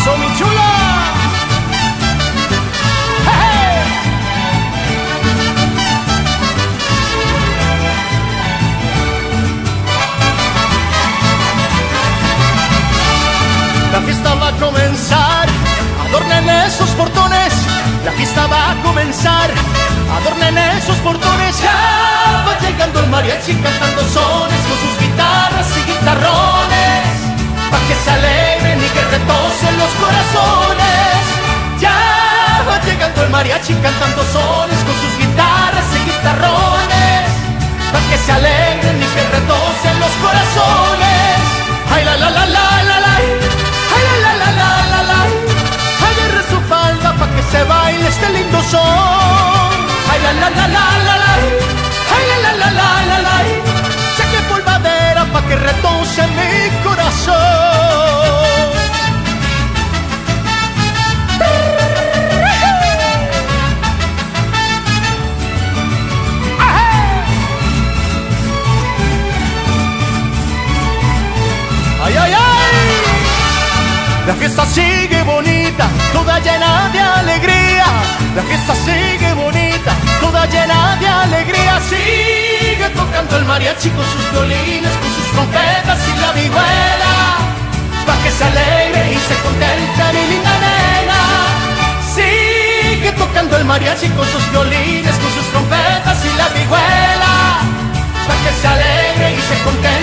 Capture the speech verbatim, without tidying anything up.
pasó, mi chula? ¡Hey! La fiesta va a comenzar, adornen esos portones. La fiesta va a comenzar, adornen esos portones. Ya va llegando el mariachi cantando sones con sus guitarras y guitarrones, pa' que se alegren y que retocen los corazones. Ya va llegando el mariachi cantando sones con sus guitarras y guitarrones, pa' que se alegren y que retocen los corazones. Ay, la la la la la la, ay, la la la la la la, agarre su falda pa' que se baile este lindo son. Ay, la la la la la la, ay, la la la la la la, saque polvadera pa' que retoce mi corazón. Ay, ay, ay. La fiesta sigue bonita, toda llena de alegría. La fiesta sigue bonita, toda llena de alegría. Sigue tocando el mariachi con sus violines, con sus trompetas y la vihuela, pa' que se alegre y se contente mi linda nena. Sigue tocando el mariachi con sus violines, con sus trompetas y la vihuela, pa' que se alegre y se contente